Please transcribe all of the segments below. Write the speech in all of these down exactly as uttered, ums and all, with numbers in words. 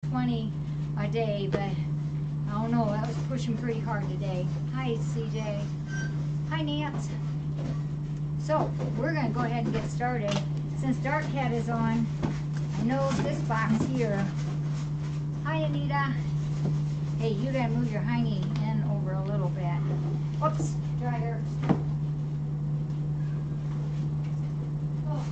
twenty a day, but I don't know, that was pushing pretty hard today. Hi, C J. Hi, Nance. So, we're going to go ahead and get started. Since Dark Cat is on, I know this box here. Hi, Anita. Hey, you got to move your hiney in over a little bit. Whoops, dryer. Oh.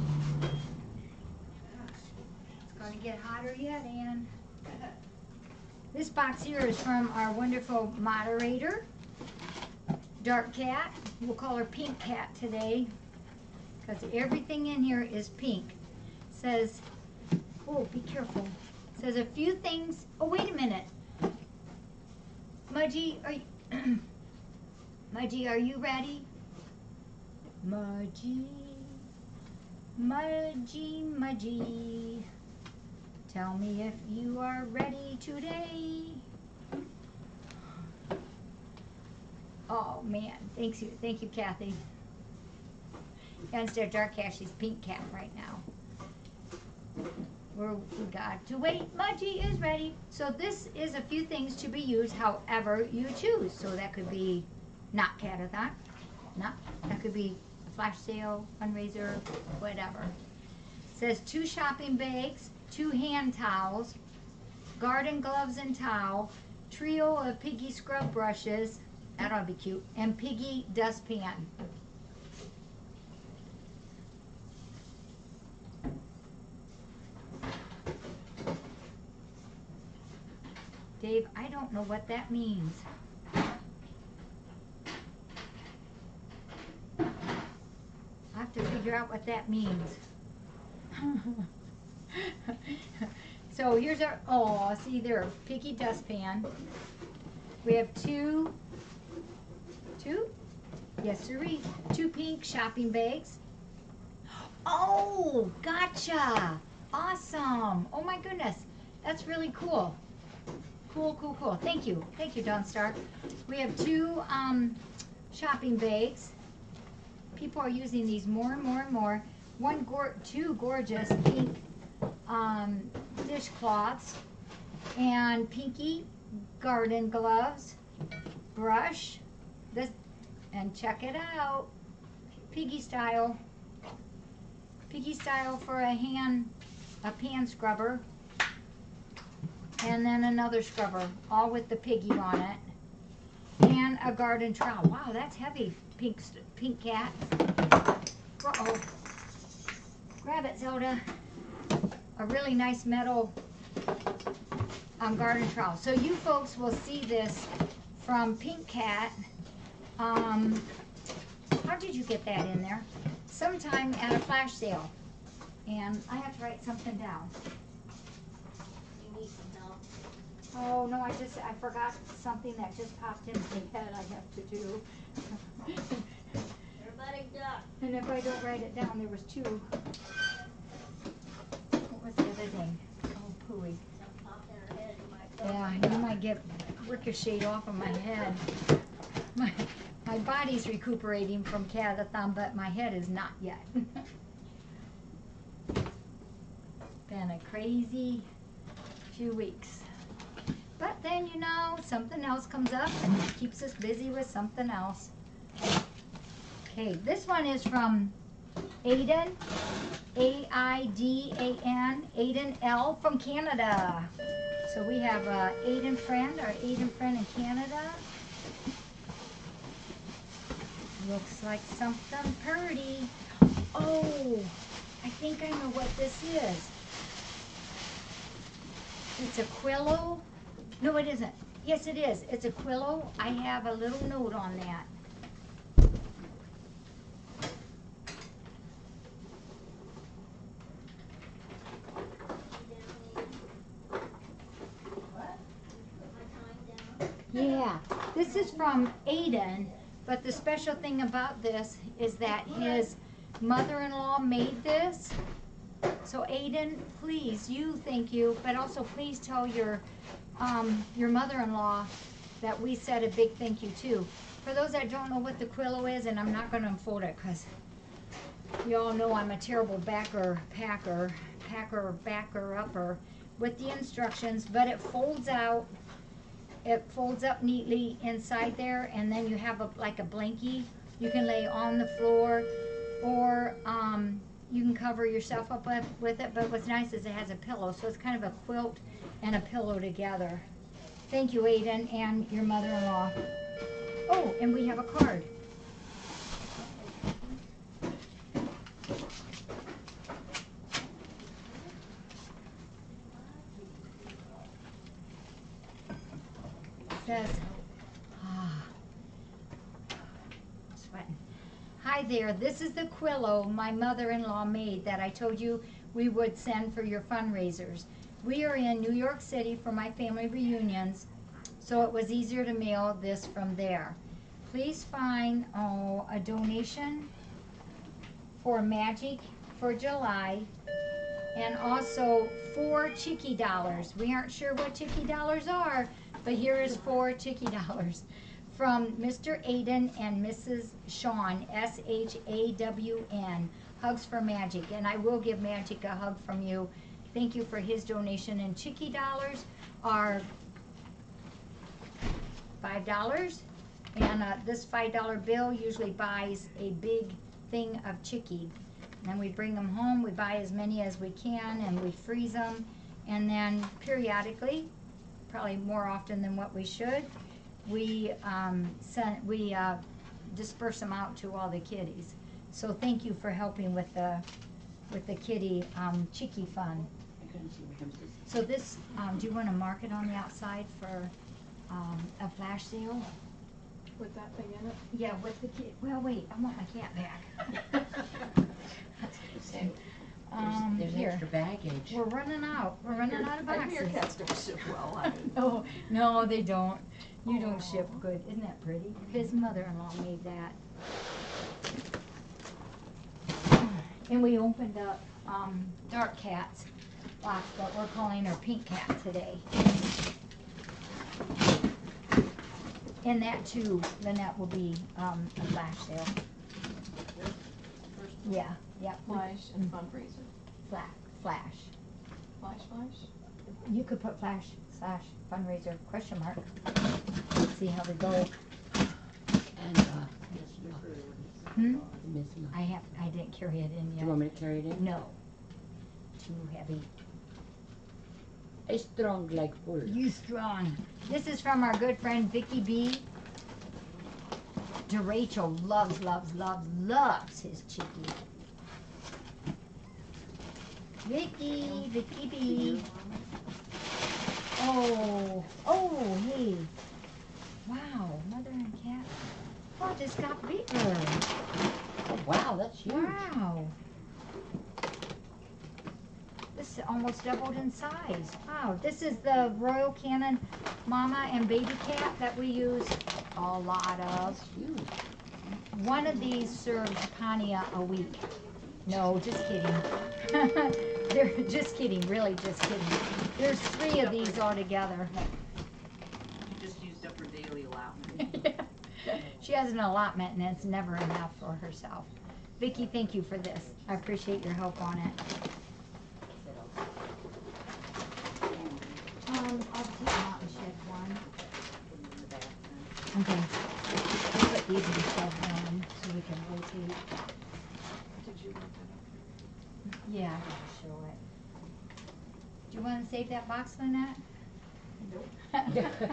It's going to get hotter yet, Ann. This box here is from our wonderful moderator, Dark Cat. We'll call her Pink Cat today, because everything in here is pink. It says, oh, be careful. It says a few things. Oh, wait a minute. Mudgy, are you, Mudgy, are you ready? Mudgy, Mudgy, Mudgy. Tell me if you are ready today. Oh man, thanks you, thank you, Kathy. Yeah, instead of Dark Cat, she's Pink Cat right now. We're, we got to wait. Mudgy is ready. So this is a few things to be used however you choose. So that could be not Catathon, not that could be a flash sale, fundraiser, whatever. It says two shopping bags, two hand towels, garden gloves and towel, trio of Piggy scrub brushes, that ought to be cute, and Piggy dustpan. Dave, I don't know what that means. I have to figure out what that means. So here's our, oh, see there, Piggy dustpan. We have two, two? Yes, sirree. Two pink shopping bags. Oh, gotcha. Awesome. Oh my goodness. That's really cool. Cool, cool, cool. Thank you. Thank you, Dawn Star. We have two um, shopping bags. People are using these more and more and more. One, gor two gorgeous pink um, dishcloths, and Pinky garden gloves, brush, this, and check it out, Piggy style, Piggy style for a hand, a pan scrubber, and then another scrubber, all with the Piggy on it, and a garden trowel. Wow, that's heavy, Pink, Pink Cat. Uh-oh. Grab it, Zelda. A really nice metal um, garden trowel. So you folks will see this from Pink Cat. Um, how did you get that in there? Sometime at a flash sale. And I have to write something down. You need some help. Oh no, I just I forgot something that just popped into my head I have to do. Everybody duck. And if I don't write it down, there was two. What was the other thing? Oh, pooey. Something popped in her head. You might go. Yeah, you might get ricocheted off of my head. My, my body's recuperating from Catathon, but my head is not yet. Been a crazy few weeks. But then, you know, something else comes up and keeps us busy with something else. Okay, this one is from Aiden, A I D A N, Aiden L from Canada. So we have uh, Aiden friend, our Aiden friend in Canada. Looks like something pretty. Oh, I think I know what this is. It's a Quillo. No, it isn't. Yes, it is. It's a Quillo. I have a little note on that. Yeah, this is from Aiden, but the special thing about this is that his mother-in-law made this. So Aiden, please, you thank you, but also please tell your um, your mother-in-law that we said a big thank you too. For those that don't know what the Quillo is, and I'm not going to unfold it because you all know I'm a terrible backer, packer, packer, backer, upper. with the instructions, but it folds out. It folds up neatly inside there, and then you have a, like a blankie you can lay on the floor, or um, you can cover yourself up with, with it. But what's nice is it has a pillow, so it's kind of a quilt and a pillow together. Thank you, Aiden, and your mother-in-law. Oh, and we have a card. Says, ah, sweating. Hi there, this is the Quillo my mother-in-law made that I told you we would send for your fundraisers. We are in New York City for my family reunions, so it was easier to mail this from there. Please find oh, a donation for Magic for July, and also four Chicky dollars. We aren't sure what Chicky dollars are, but here is four Chicky dollars from Mister Aiden and Missus Shawn, S H A W N. Hugs for Magic, and I will give Magic a hug from you. Thank you for his donation. And Chicky dollars are five dollars, and uh, this five dollar bill usually buys a big thing of Chicky. And then we bring them home, we buy as many as we can, and we freeze them, and then periodically, probably more often than what we should, we um, send, we uh, disperse them out to all the kiddies. So thank you for helping with the with the kitty um, Chicky fund. So this, um, do you want to mark it on the outside for um, a flash sale? With that thing in it? Yeah, with the kid. Well, wait, I want my cat back. um, There's, there's here. extra baggage. We're running out. We're running out of I boxes. hear cats don't ship well. I mean, No, no, they don't. You don't Aw. ship good. Isn't that pretty? His mother-in-law made that. And we opened up um, Dark Cat's box, but we're calling her Pink Cat today. And that too, Lynette, will be um, a flash sale. Yeah, yeah. we- Flash and fundraiser. Flash, flash. Flash, flash? You could put flash slash fundraiser question mark. See how they go. And, uh, Hmm? Miss Ma- I have, I didn't carry it in Do yet. you want me to carry it in? No. Too heavy. It's strong like wool. You strong. This is from our good friend Vicky B. DeRachel loves, loves, loves, loves his Chicky. Vicky, Vicky B. Oh, oh, hey. Wow, mother and cat. Oh, this got bigger. Oh, wow, that's huge. Wow. This almost doubled in size. Wow, this is the Royal Canin Mama and Baby Cat that we use a lot of. That's huge. One of these serves Pania a week. No, just kidding. They're just kidding, really just kidding. There's three of these altogether. You just used up her daily allowance. She has an allotment and it's never enough for herself. Vicki, thank you for this. I appreciate your help on it. Um, I'll take them out and shed one. Okay. I'll put these in shed one so we can rotate. Did you look that up? Yeah, I gotta show it. Do you wanna save that box, Lynette? Nope.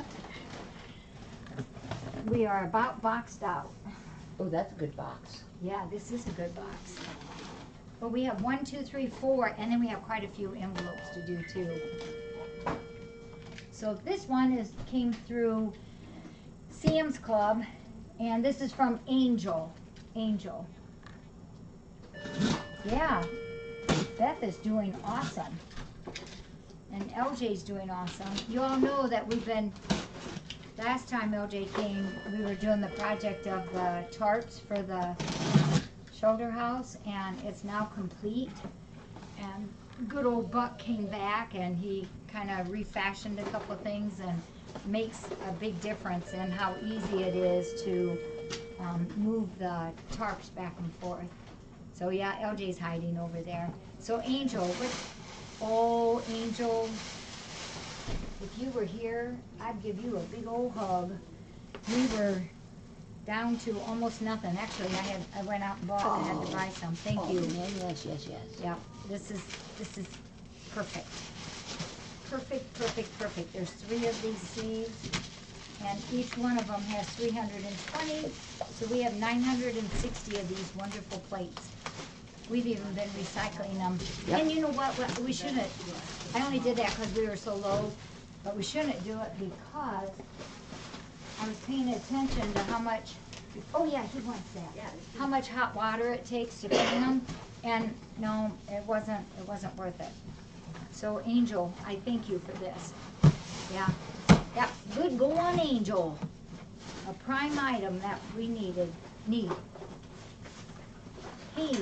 We are about boxed out. Oh, that's a good box. Yeah, this is a good box. But we have one, two, three, four, and then we have quite a few envelopes to do too. So this one is came through Sam's Club, and this is from Angel. Angel. Yeah, Beth is doing awesome. And L J's doing awesome. You all know that we've been, last time L J came, we were doing the project of the tarps for the shoulder house, and it's now complete. And good old Buck came back, and he kind of refashioned a couple of things, and makes a big difference in how easy it is to um, move the tarps back and forth. So yeah, L J's hiding over there. So Angel, what, Oh, Angel, if you were here, I'd give you a big old hug. We were down to almost nothing. Actually, I had, I went out and bought, I had to buy some. Thank Oh, you. yeah, yes, yes, yes. Yeah, this is, this is perfect. Perfect, perfect, perfect. There's three of these sleeves, and each one of them has three hundred twenty, so we have nine hundred sixty of these wonderful plates. We've even been recycling them. Yep. And you know what, what, we shouldn't, I only did that because we were so low, but we shouldn't do it because I was paying attention to how much, oh yeah, he wants that. How much hot water it takes to clean them, and no, it wasn't, it wasn't worth it. So Angel, I thank you for this. Yeah, yeah, good go on, Angel. A prime item that we needed, need. Hey,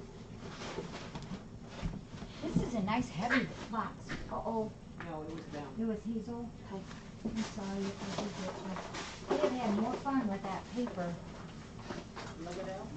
this is a nice heavy box. Uh-oh, No, it was them. it was Hazel. I'm sorry if I did get you. We'd have had more fun with that paper. Look at that.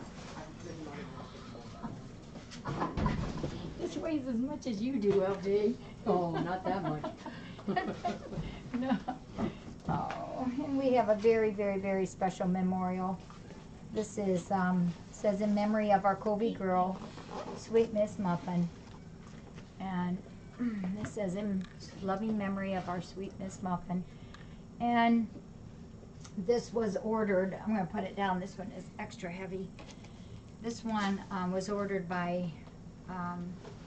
This weighs as much as you do, L J. Oh, not that much. No. Oh, and we have a very, very, very special memorial. This is, um, says in memory of our Kobe girl, Sweet Miss Muffin. And this says in loving memory of our Sweet Miss Muffin. And this was ordered, I'm gonna put it down, this one is extra heavy. This one, um, was ordered by, um,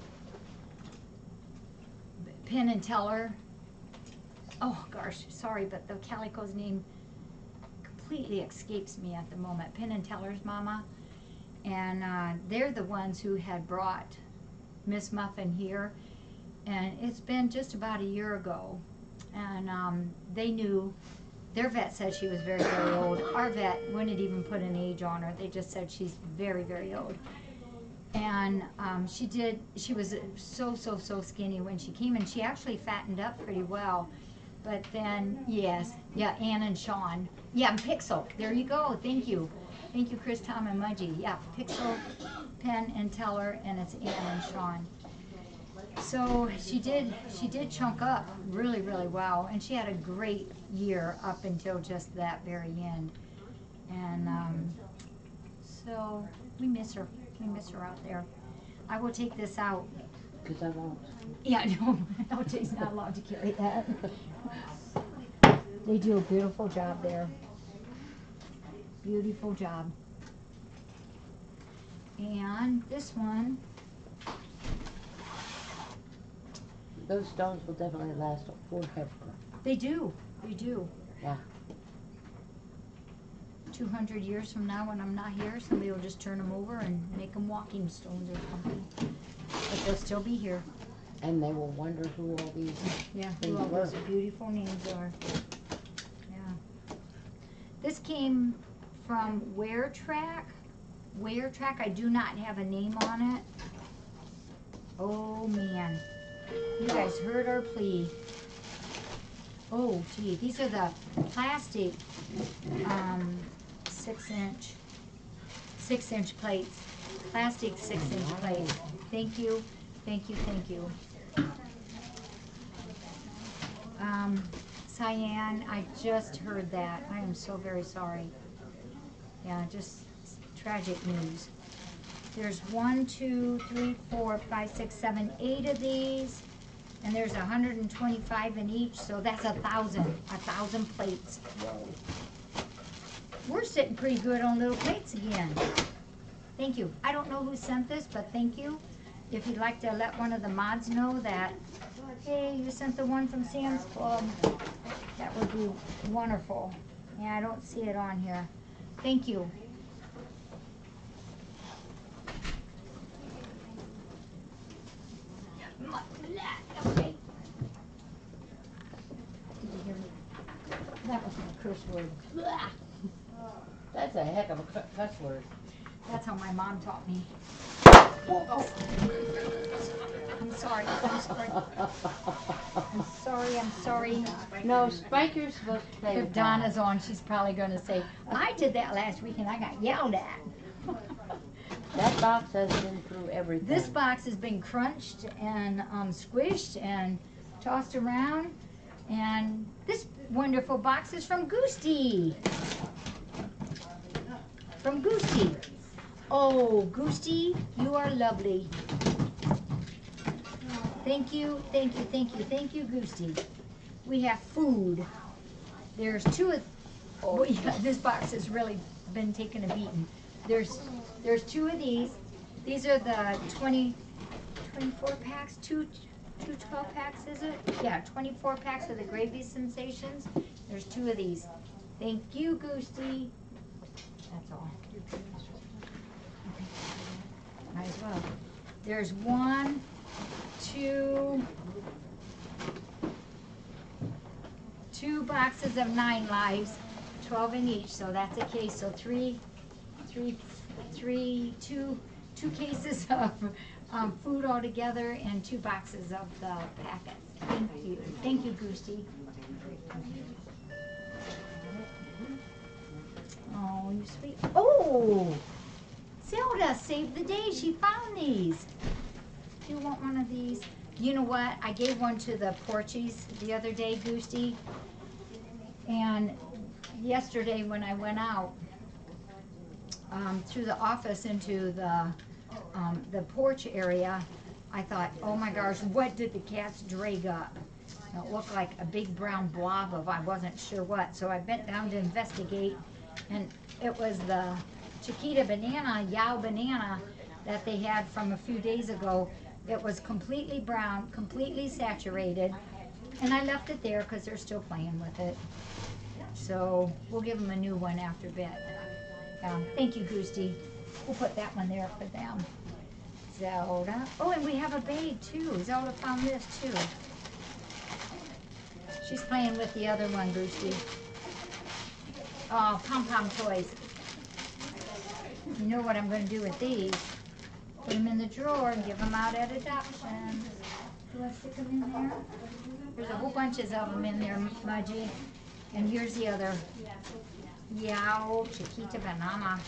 Penn and Teller. Oh gosh, sorry, but the Calico's name completely escapes me at the moment. Penn and Teller's mama. And uh, they're the ones who had brought Miss Muffin here. And it's been just about a year ago. And um, they knew, their vet said she was very, very old. Our vet wouldn't even put an age on her. They just said she's very, very old. And um, she did, she was so, so, so skinny when she came, and she actually fattened up pretty well. But then, yes, yeah, Ann and Sean. Yeah, and Pixel, there you go, thank you. Thank you, Chris, Tom, and Mudgy. Yeah, Pixel, Penn, and Teller, and it's Ann and Sean. So she did, she did chunk up really, really well, and she had a great year up until just that very end. And um, so we miss her. We miss her out there. I will take this out. Because I won't. Yeah, no, L J's not allowed to carry that. They do a beautiful job there. Beautiful job. And this one, Those stones will definitely last forever. they do, they do. Yeah. two hundred years from now when I'm not here, somebody will just turn them over and make them walking stones or something. But they'll still be here. And they will wonder who all these Yeah, They who all those were. beautiful names are. Yeah. This came from Wear Track. Wear Track, I do not have a name on it. Oh man. You guys heard our plea. Oh gee, these are the plastic um, six inch, six inch plates. Plastic six inch plates. Thank you, thank you, thank you. Um, Cyan, I just heard that. I am so very sorry. Yeah, just tragic news. There's one, two, three, four, five, six, seven, eight of these. And there's one hundred twenty-five in each, so that's a thousand, a thousand plates. Whoa. We're sitting pretty good on little plates again. Thank you. I don't know who sent this, but thank you. If you'd like to let one of the mods know that, hey, you sent the one from Sam's Club, that would be wonderful. Yeah, I don't see it on here. Thank you. Okay. Did you hear me? That was my curse word. Blah. That's a heck of a cu- cuss word. That's how my mom taught me. Oh. I'm sorry, I'm sorry. I'm sorry, I'm sorry. No, Spiker's supposed to play If with Donna's on, she's probably gonna say, I did that last week and I got yelled at. That box has been through everything. This box has been crunched and um, squished and tossed around. And this wonderful box is from Goosty. From Goosty. Oh, Goosty, you are lovely. Thank you, thank you, thank you, thank you, Goosty. We have food. There's two of, oh yeah, this box has really been taking a beating. There's, there's two of these. These are the twenty, twenty-four packs, two, two twelve packs, is it? Yeah, twenty-four packs of the Gravy Sensations. There's two of these. Thank you, Goosty. That's all. Might as well. There's one, two, two boxes of Nine Lives, twelve in each, so that's a case, so three, three, three, two, two cases of um, food altogether and two boxes of the packets. Thank you, thank you, Goosty. Oh, you sweet. Oh, Zelda saved the day. She found these. Do you want one of these? You know what? I gave one to the Porchies the other day, Goosty. And yesterday when I went out um, through the office into the um, the porch area, I thought, oh my gosh, what did the cats drag up? And it looked like a big brown blob of I wasn't sure what. So I bent down to investigate, and it was the Chiquita banana, Yao banana, that they had from a few days ago. It was completely brown, completely saturated, and I left it there because they're still playing with it. So we'll give them a new one after bed. Um, thank you, Goosty. We'll put that one there for them. Zelda. Oh, and we have a bag too. Zelda found this too. She's playing with the other one, Goosty. Oh, pom-pom toys. You know what I'm going to do with these? Put them in the drawer and give them out at adoption. Do I stick them in there? There's a whole bunches of them in there, Mudgy. And here's the other. Yao Chiquita banana.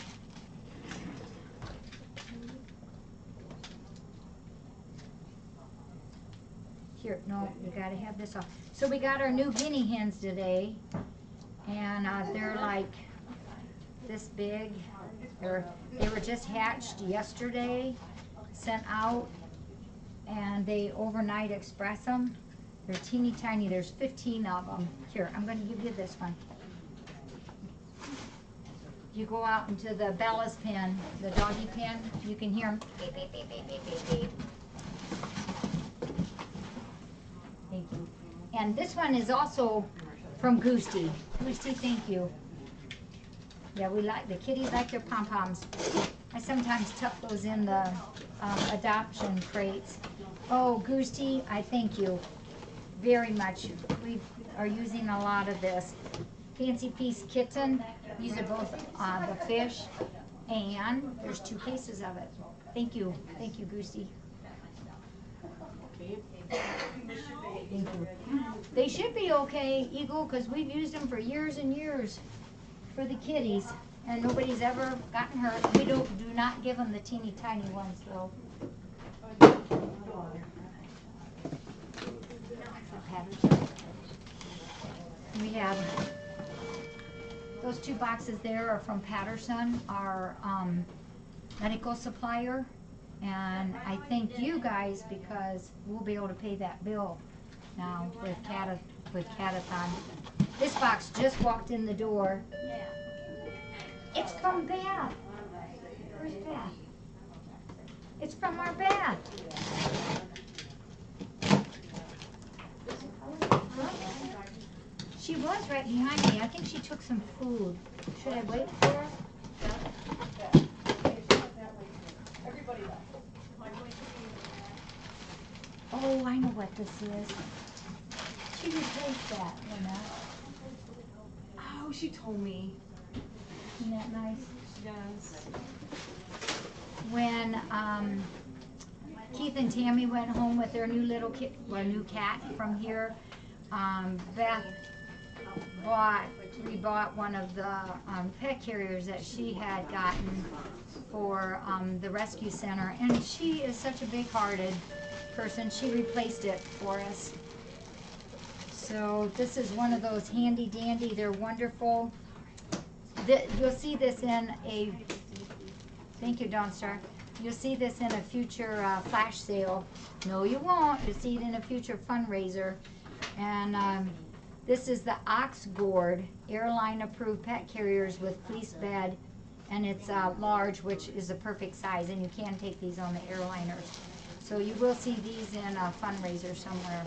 Here, no, you gotta have this off. So we got our new guinea hens today. And uh, they're like this big. They're, they were just hatched yesterday, sent out, and they overnight express them. They're teeny tiny. There's fifteen of them. Here, I'm going to give you this one. You go out into the Bella's pen, the doggy pen, you can hear them beep, beep, beep, beep, beep, beep, beep. Thank you. And this one is also from Goosty. Goosty, thank you. Yeah, we like, the kitties like their pom-poms. I sometimes tuck those in the um, adoption crates. Oh, Goosty, I thank you very much. We are using a lot of this. Fancy Piece Kitten, these are both uh, the fish, and there's two cases of it. Thank you, thank you, Goosty. Thank you. They should be okay, Eagle, because we've used them for years and years for the kitties, and nobody's ever gotten hurt. We don't do not give them the teeny tiny ones though. We have those two boxes there are from Patterson, our um, medical supplier, and I thank you guys because we'll be able to pay that bill now with Cat with Catathon. This box just walked in the door. It's from Beth. Where's Beth? It's from our Beth. She was right behind me. I think she took some food. Should I wait for her? Oh, I know what this is. She replaced that, you know. Oh, she told me. Isn't that nice? Yes. When um, Keith and Tammy went home with their new little kit, or new cat from here, um, Beth bought, we bought one of the um, pet carriers that she had gotten for um, the rescue center, and she is such a big-hearted person. She replaced it for us. So this is one of those handy dandy. They're wonderful. Th you'll see this in a, thank you, Dawn Star. You'll see this in a future uh, flash sale. No, you won't. You'll see it in a future fundraiser. And um, this is the Oxgord airline approved pet carriers with fleece bed, and it's uh, large, which is a perfect size, and you can take these on the airliners. So you will see these in a fundraiser somewhere.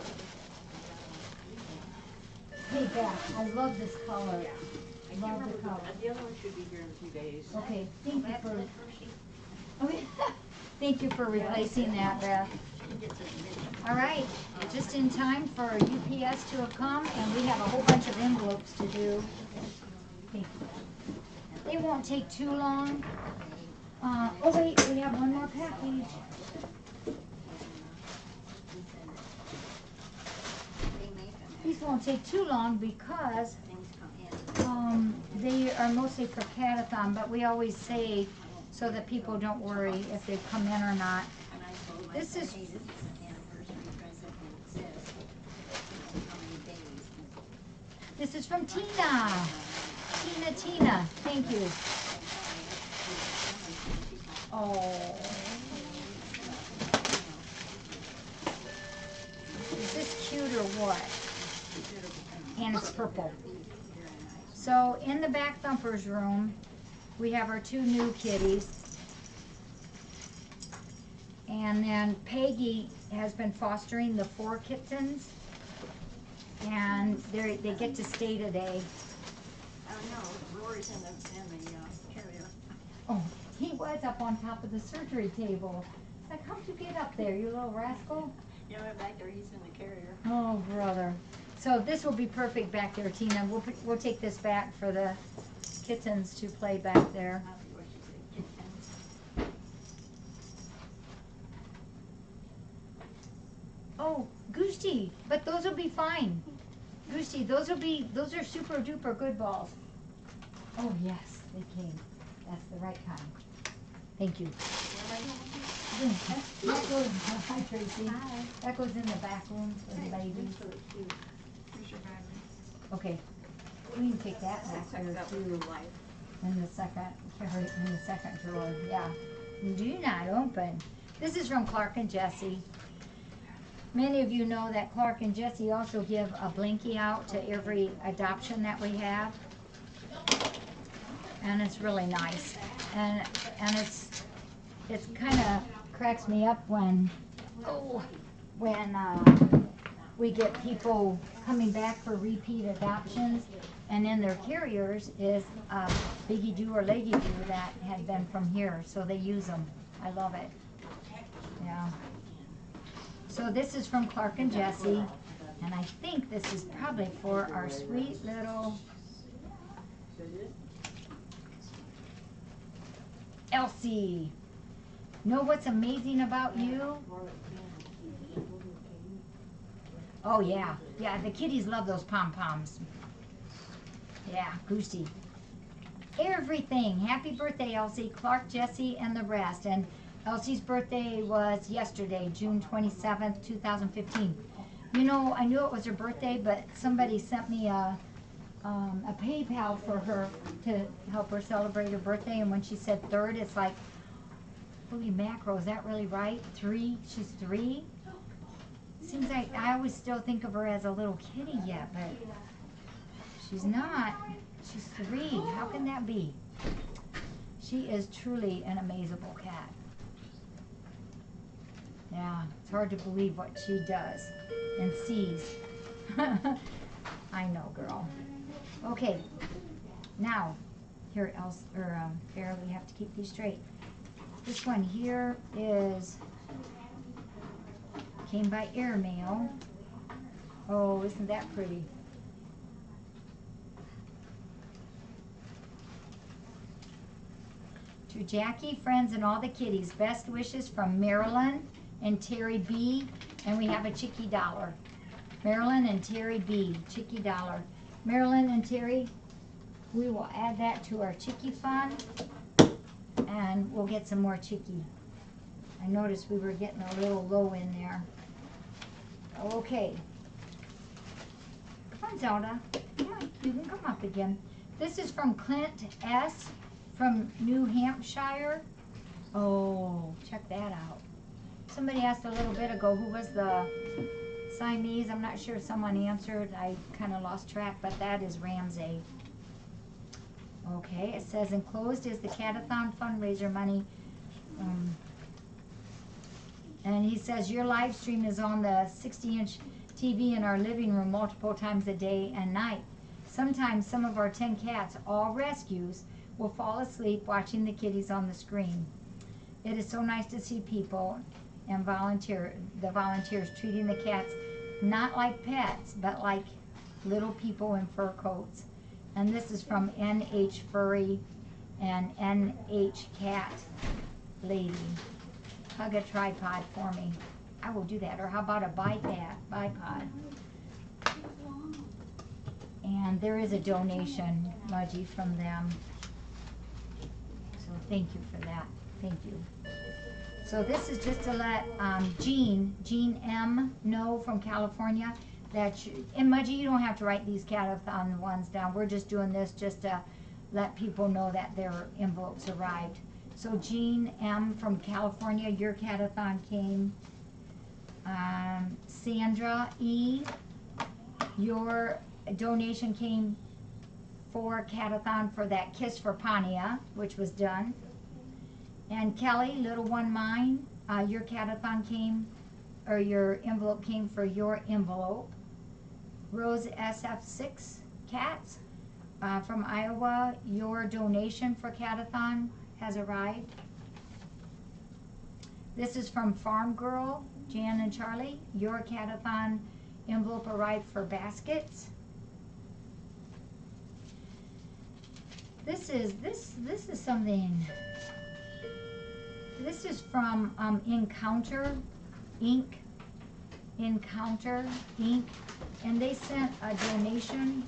Hey Beth, I love this color. I can't Love remember, the color. the other one should be here in a few days. Okay, thank you That's for, it for she, okay. Thank you for replacing that, Beth. she gets a video. All right, just in time for U P S to have come, and we have a whole bunch of envelopes to do. Thank you. They won't take too long. Uh, oh wait, we have one more package. These won't take too long because Things come in. um, they are mostly for Catathon, but we always say so that people don't worry if they come in or not. And I told him, I This said, is- hey, this is an anniversary present and it says, you know, how many days. This is from Tina. Tina, Tina, thank you. Oh. Is this cute or what? And it's purple. So in the back thumpers room, we have our two new kitties. And then Peggy has been fostering the four kittens. And they they get to stay today. I don't know, Rory's in the, in the, uh, carrier. Oh, he was up on top of the surgery table. It's like, how'd you get up there, you little rascal? You know, back there, he's in the carrier. Oh, brother. So this will be perfect back there, Tina. We'll, put- we'll take this back for the kittens to play back there. I don't know what she said, kittens. Oh, Gusti, but those will be fine. Gusti, those will be, those are super duper good balls. Oh, yes, they came. That's the right kind. Thank you. That goes, hi Tracy. That goes in the back room for the babies. Here's your battery. Okay, we can take that back Check there that with too, your life. in the second, carry it in the second drawer, yeah. Do not open. This is from Clark and Jesse. Many of you know that Clark and Jesse also give a blankie out to every adoption that we have. And it's really nice. And, and it's, it's kinda cracks me up when, oh, when, uh, we get people coming back for repeat adoptions, and in their carriers is a Biggie Doo or Leggy Doo that had been from here, so they use them. I love it. Yeah. So this is from Clark and Jesse, and I think this is probably for our sweet little Elsie. Know what's amazing about you? Oh yeah, yeah, the kitties love those pom-poms. Yeah, Goosey. Everything. Happy birthday, Elsie, Clark, Jesse, and the rest. And Elsie's birthday was yesterday, June twenty-seventh, two thousand fifteen. You know, I knew it was her birthday, but somebody sent me a, um, a PayPal for her to help her celebrate her birthday. And when she said third, it's like, holy mackerel, is that really right? Three? She's three? Seems like I always still think of her as a little kitty yet, but she's not. She's three. How can that be? She is truly an amazable cat. Yeah, it's hard to believe what she does and sees. I know, girl. Okay, now, here else, or um, Farrah, we have to keep these straight. This one here is, came by airmail. Oh, isn't that pretty? To Jackie, friends, and all the kitties, best wishes from Marilyn and Terry B. And we have a Chicky Dollar. Marilyn and Terry B. Chicky Dollar. Marilyn and Terry, we will add that to our Chicky fund, and we'll get some more Chicky. I noticed we were getting a little low in there. Okay. Come on, Zelda. Come on, you can come up again. This is from Clint S. from New Hampshire. Oh, check that out. Somebody asked a little bit ago who was the Siamese. I'm not sure if someone answered. I kind of lost track, but that is Ramsey. Okay, it says enclosed is the Catathon fundraiser money. Um, and he says your live stream is on the sixty inch T V in our living room multiple times a day and night. Sometimes some of our ten cats, all rescues, will fall asleep watching the kitties on the screen. It is so nice to see people and volunteer the volunteers treating the cats not like pets, but like little people in fur coats. And this is from N H Furry and N H Cat Lady. Hug a tripod for me. I will do that. Or how about a bipod? Bipod. And there is a donation, Mudgy, from them. So thank you for that. Thank you. So this is just to let um, Jean, Jean M, know from California that, you, and Mudgy, you don't have to write these Catathon ones down. We're just doing this just to let people know that their envelopes arrived. So Jean M from California, your Catathon came. Um, Sandra E, your donation came for Catathon for that Kiss for Pania, which was done. And Kelly, little one mine, uh, your Catathon came, or your envelope came for your envelope. Rose S F six Cats uh, from Iowa, your donation for Catathon has arrived. This is from Farm Girl, Jan and Charlie. Your Catathon envelope arrived for baskets. This is this this is something. This is from um, Encounter Inc. Encounter Inc. And they sent a donation.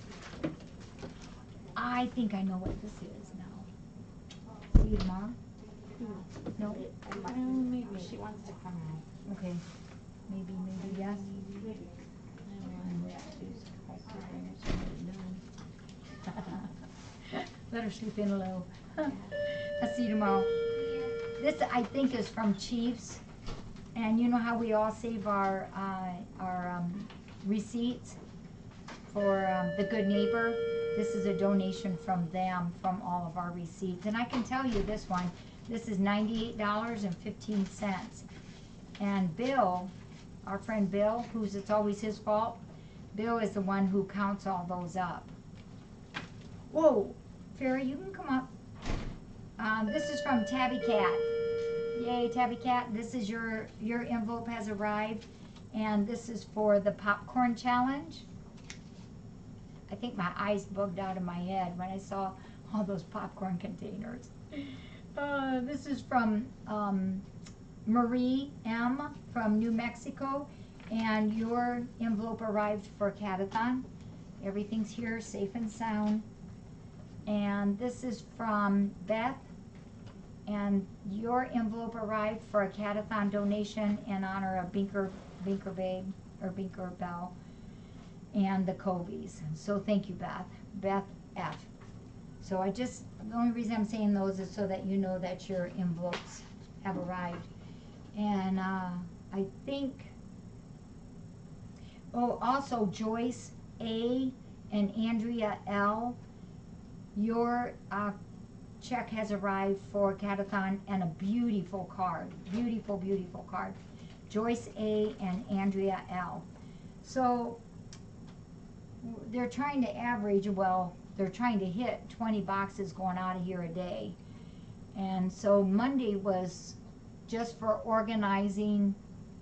I think I know what this is now. See you tomorrow? No? Well, maybe she wants to come out. Okay. Maybe, maybe yes. Let her sleep in low. I'll see you tomorrow. This, I think, is from Chiefs. And you know how we all save our uh, our um, receipts for um, the Good Neighbor? This is a donation from them, from all of our receipts. And I can tell you this one, this is ninety-eight dollars and fifteen cents. And Bill, our friend Bill, who's it's always his fault, Bill is the one who counts all those up. Whoa, Fairy, you can come up. Um, this is from Tabby Cat. Yay, Tabby Cat. This is your, your envelope has arrived. And this is for the popcorn challenge. I think my eyes bugged out of my head when I saw all those popcorn containers. Uh, this is from um, Marie M. from New Mexico. And your envelope arrived for Catathon. Everything's here, safe and sound. And this is from Beth. And your envelope arrived for a Catathon donation in honor of Binker, Binker Babe, or Binker Bell, and the Coveys. So thank you, Beth. Beth F. So I just, the only reason I'm saying those is so that you know that your envelopes have arrived. And uh, I think, oh, also Joyce A. and Andrea L. Your uh, check has arrived for Catathon and a beautiful card. Beautiful, beautiful card. Joyce A. and Andrea L. So they're trying to average, well, they're trying to hit twenty boxes going out of here a day. And so Monday was just for organizing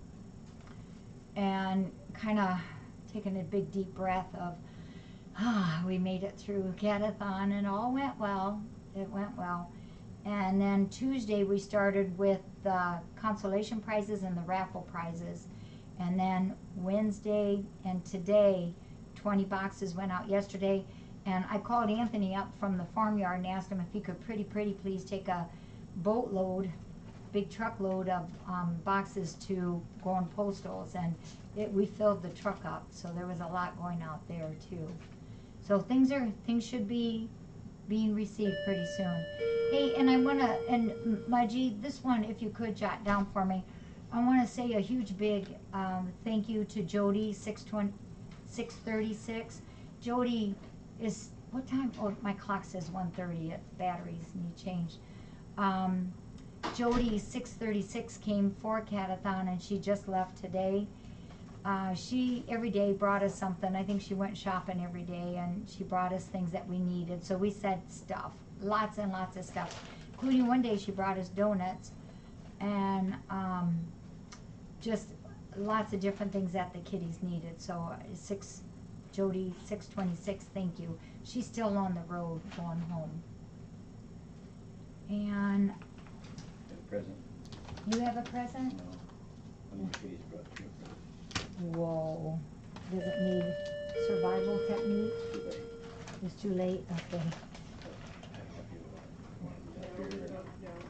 and kind of taking a big deep breath of, ah, we made it through Catathon and all went well. It went well. And then Tuesday we started with the consolation prizes and the raffle prizes. And then Wednesday and today, twenty boxes went out yesterday. And I called Anthony up from the farmyard and asked him if he could pretty, pretty please take a boatload, big truckload of um, boxes to Gorham Postals. And it, we filled the truck up, so there was a lot going out there too. So things are, things should be being received pretty soon. Hey, and I wanna, and Maji, this one, if you could jot down for me, I wanna say a huge big, um, thank you to Jody, six twenty, six thirty-six. Jody is, what time, oh, my clock says one thirty, batteries need changed. Um, Jody, six thirty-six, came for Catathon and she just left today. Uh, she every day brought us something. I think she went shopping every day and she brought us things that we needed. So we said stuff, lots and lots of stuff, including one day she brought us donuts and um, just lots of different things that the kiddies needed. So uh, six, Jody, six twenty-six, thank you. She's still on the road going home. And A present? you have a present? No. One of the kids brought you a present. Whoa. Does it need survival technique? Too late. It's too late? Okay. I help you with one up here and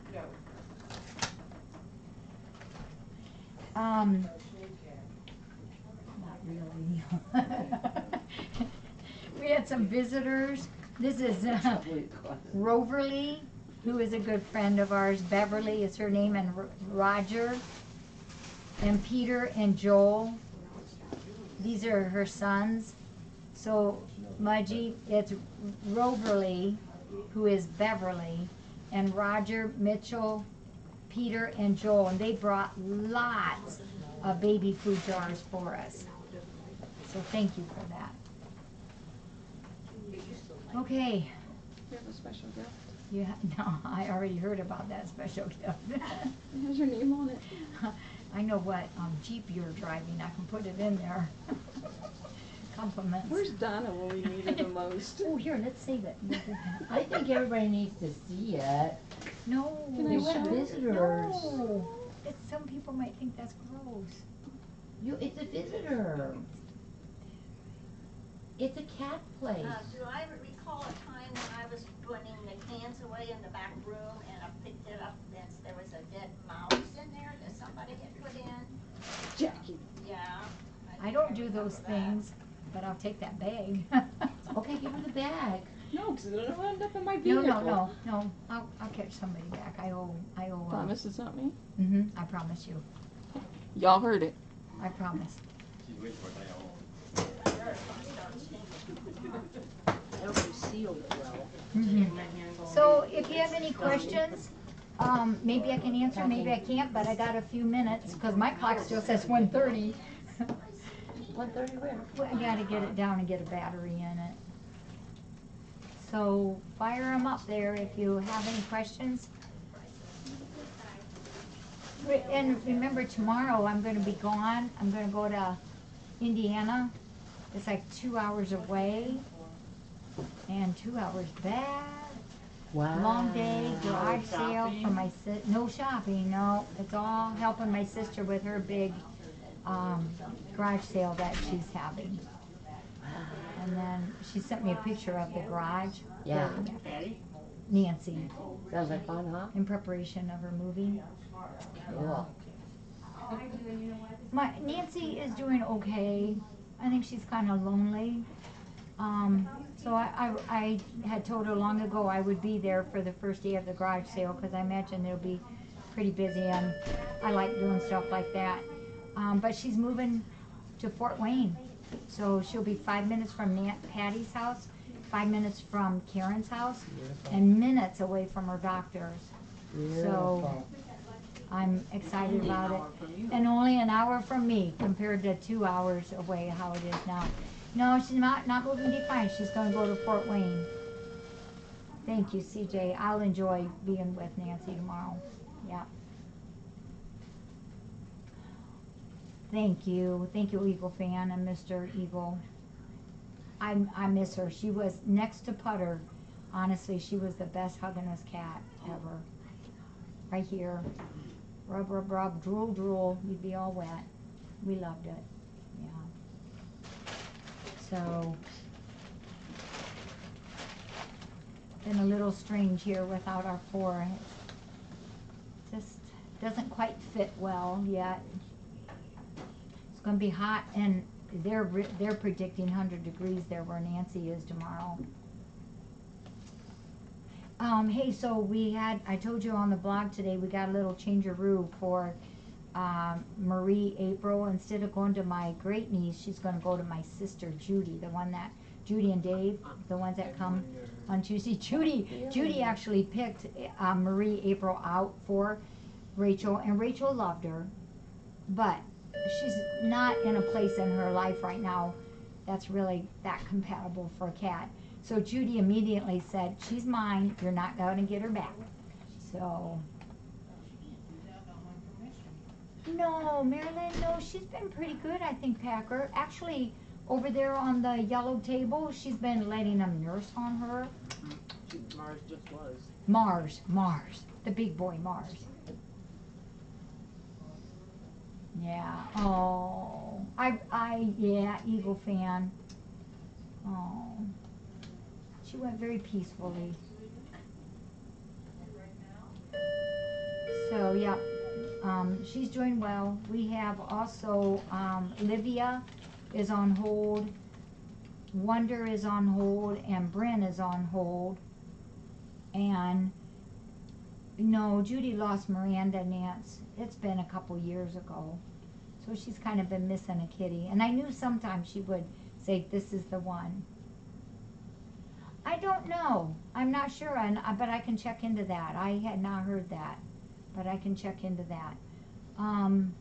Um, not really. We had some visitors. This is uh, Roverly, who is a good friend of ours. Beverly is her name, and R- Roger, and Peter and Joel. These are her sons. So, Mudgy, it's Roverly, who is Beverly, and Roger, Mitchell, Peter, and Joel, and they brought lots of baby food jars for us. So thank you for that. Okay. You have a special gift. Yeah, no, I already heard about that special gift. It has your name on it. I know what um, Jeep you're driving. I can put it in there. Compliments. Where's Donna when we need her the most? Oh, here, let's save it. I think everybody needs to see it. No. Can I There's show? visitors. No. It's, some people might think that's gross. You, it's a visitor. It's a cat place. Uh, do I recall a time when I was putting the cans away in the back room and I picked it up and there was a dead mouse in there that somebody had put in? Jackie. Yeah. I don't do those things, but I'll take that bag. Okay, give her the bag. No, because it'll end up in my No, vehicle. no, no, no. I'll, I'll catch somebody back. I owe, I owe. uh, Promise it's not me? Mm-hmm, I promise you. Y'all heard it. I promise. she's waiting for it now. Nobody sealed it well. Mhm. So if you have any questions, um, maybe I can answer, maybe I can't, but I got a few minutes, because my clock still says one thirty. One thirty where? Well, I gotta get it down and get a battery in it. So fire them up there if you have any questions. Re- And remember, tomorrow I'm gonna be gone. I'm gonna go to Indiana. It's like two hours away and two hours back. Wow. Long day, garage sale for my sis, no shopping, no. It's all helping my sister with her big, um, garage sale that she's having. And then she sent me a picture of the garage. Yeah. Nancy, Sounds like fun, huh? in preparation of her moving. Cool. My, Nancy is doing okay. I think she's kind of lonely. Um, so I, I, I had told her long ago I would be there for the first day of the garage sale, because I imagine it'll be pretty busy, and I like doing stuff like that. Um, but she's moving to Fort Wayne, so she'll be five minutes from Nan- Patty's house, five minutes from Karen's house, and minutes away from her doctor's. So I'm excited about it. And only an hour from me compared to two hours away how it is now. No, she's not, not moving to Defiance. She's gonna go to Fort Wayne. Thank you, C J. I'll enjoy being with Nancy tomorrow. Yeah. Thank you. Thank you, Eagle fan and Mister Eagle. I, I miss her. She was next to Putter. Honestly, she was the best huggingest cat ever. Right here. Rub, rub, rub, drool, drool. You'd be all wet. We loved it. Yeah. So, been a little strange here without our four. It just doesn't quite fit well yet. It's gonna be hot, and they're, re- they're predicting one hundred degrees there where Nancy is tomorrow. Um, hey, so we had, I told you on the blog today, we got a little changeroo for, um, Marie April. Instead of going to my great niece, she's gonna go to my sister Judy, the one that, Judy and Dave, the ones that come on Tuesday. Judy, Judy actually picked, uh, Marie April out for Rachel, and Rachel loved her, but she's not in a place in her life right now that's really that compatible for a cat. So Judy immediately said, she's mine, you're not gonna get her back. So, no, Marilyn, no, she's been pretty good, I think, Packer. Actually, over there on the yellow table, she's been letting them nurse on her. Mars just was. Mars, Mars, the big boy Mars. Yeah, oh, I, I, yeah, Eagle fan. Oh. She went very peacefully. So, yeah, um, she's doing well. We have also, um, Livia is on hold, Wonder is on hold, and Bryn is on hold. And, no, Judy lost Miranda, Nance. It's been a couple years ago. So she's kind of been missing a kitty. And I knew sometimes she would say, this is the one. I don't know. I'm not sure, and, uh, but I can check into that. I had not heard that, but I can check into that. Um,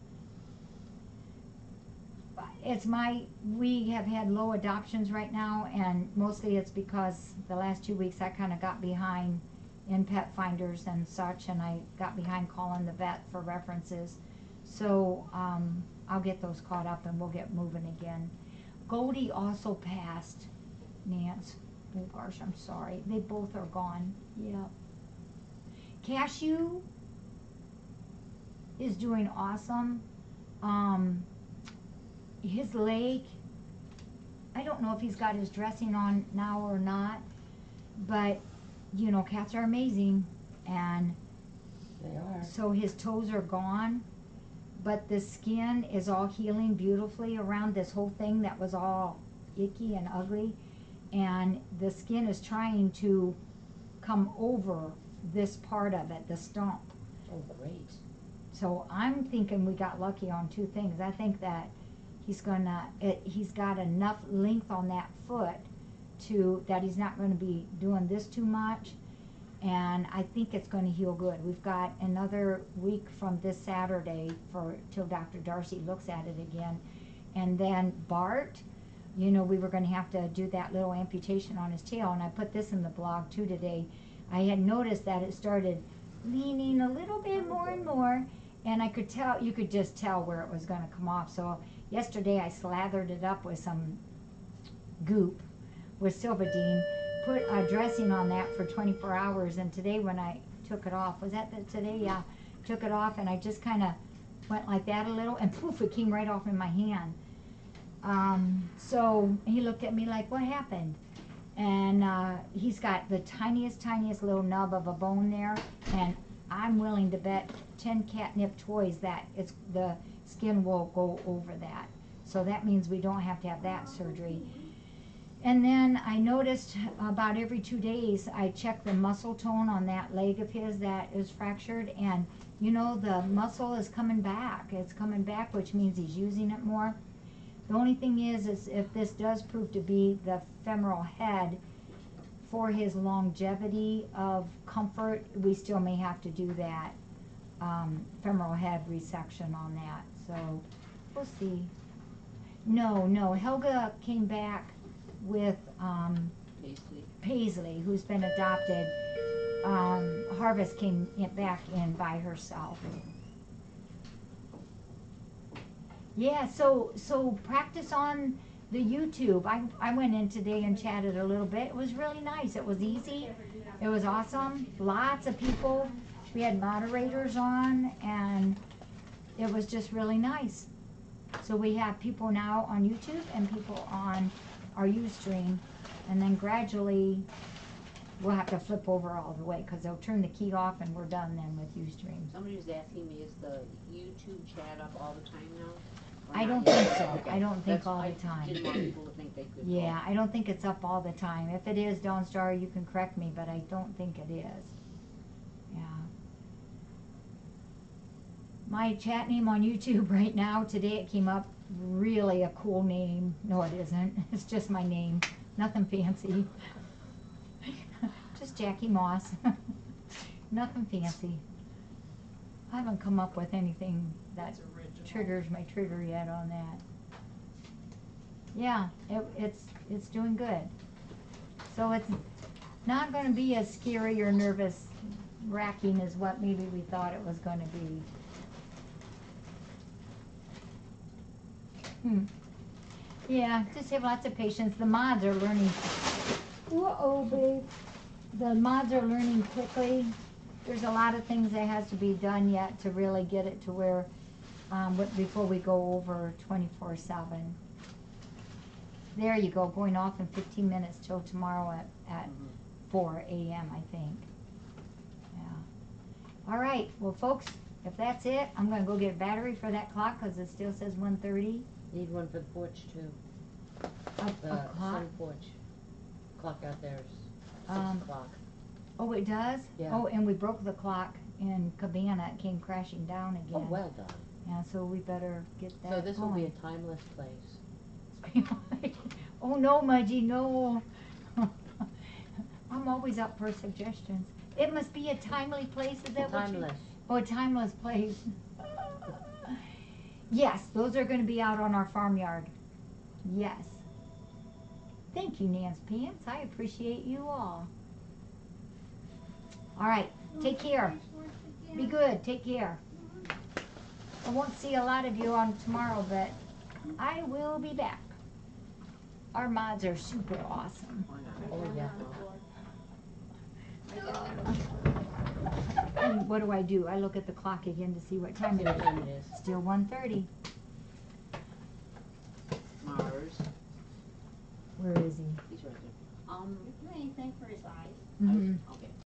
it's my, we have had low adoptions right now, and mostly it's because the last two weeks I kind of got behind in pet finders and such, and I got behind calling the vet for references. So um, I'll get those caught up and we'll get moving again. Goldie also passed, Nance. Oh gosh, I'm sorry. They both are gone. Yeah. Cashew is doing awesome. Um, his leg, I don't know if he's got his dressing on now or not, but you know, cats are amazing, and They are. so his toes are gone, but the skin is all healing beautifully around this whole thing that was all icky and ugly. And the skin is trying to come over this part of it, the stump. Oh, great. So I'm thinking we got lucky on two things. I think that he's gonna, it, he's got enough length on that foot to, that he's not gonna be doing this too much. And I think it's gonna heal good. We've got another week from this Saturday for, till Doctor Darcy looks at it again. And then Bart, you know, we were going to have to do that little amputation on his tail, and I put this in the blog too today. I had noticed that it started leaning a little bit more and more, and I could tell, you could just tell where it was going to come off. So yesterday I slathered it up with some goop with Silvadene, put a dressing on that for twenty-four hours, and today when I took it off, was that the, today? Yeah, took it off, and I just kind of went like that a little, and poof, it came right off in my hand. Um, so he looked at me like, what happened? And uh, he's got the tiniest, tiniest little nub of a bone there, and I'm willing to bet ten catnip toys that it's the skin will go over that. So that means we don't have to have that surgery. And then I noticed about every two days I check the muscle tone on that leg of his that is fractured, and you know, the muscle is coming back. It's coming back, which means he's using it more. The only thing is, is if this does prove to be the femoral head for his longevity of comfort, we still may have to do that um, femoral head resection on that. So we'll see. No, no, Helga came back with um, Paisley. Paisley, who's been adopted. Um, Harvest came in, back in by herself. Yeah, so so practice on the YouTube. I, I went in today and chatted a little bit. It was really nice. It was easy. It was awesome. Lots of people. We had moderators on, and it was just really nice. So we have people now on YouTube and people on our Ustream, and then gradually we'll have to flip over all the way, cause they'll turn the key off and we're done then with Ustream. Somebody was asking me, is the YouTube chat up all the time now? Or I not don't yet? think so. Okay. I don't think That's- all the I time. didn't want people to think they could. go. Yeah, I don't think it's up all the time. If it is, Dawn Star, you can correct me, but I don't think it is. Yeah. My chat name on YouTube right now, today it came up, really a cool name. No, it isn't. It's just my name. Nothing fancy. Just Jackie Moss. Nothing fancy. I haven't come up with anything that That's original. triggers my trigger yet on that. Yeah, it, it's, it's doing good. So it's not gonna be as scary or nervous wracking as what maybe we thought it was gonna be. Hmm. Yeah, just have lots of patience. The mods are learning. Whoa, babe. The mods are learning quickly. There's a lot of things that has to be done yet to really get it to where, um, wh- before we go over twenty-four seven. There you go, going off in fifteen minutes till tomorrow at, at Mhm. four A M, I think. Yeah. All right, well, folks, if that's it, I'm gonna go get a battery for that clock, cause it still says one thirty. Need one for the porch too. A, The a clock? sun porch. Clock out there is Um, six o'clock. Oh, it does? Yeah. Oh, and we broke the clock in Cabana, it came crashing down again. Oh, well done. Yeah, so we better get that So this will be a going. timeless place. Oh, no, Mudgy, no. I'm always up for suggestions. It must be a timely place, is that what you? Timeless. Oh, a timeless place. Yes, those are gonna be out on our farmyard. Yes. Thank you, Nance Pants. I appreciate you all. All right, take care. Be good, take care. I won't see a lot of you on tomorrow, but I will be back. Our mods are super awesome. Oh, yeah. And what do I do? I look at the clock again to see what time See it what is. time it is. Still one thirty. Mars, Where is he? he's right there. Um, You do anything for his eyes? Mhm. okay.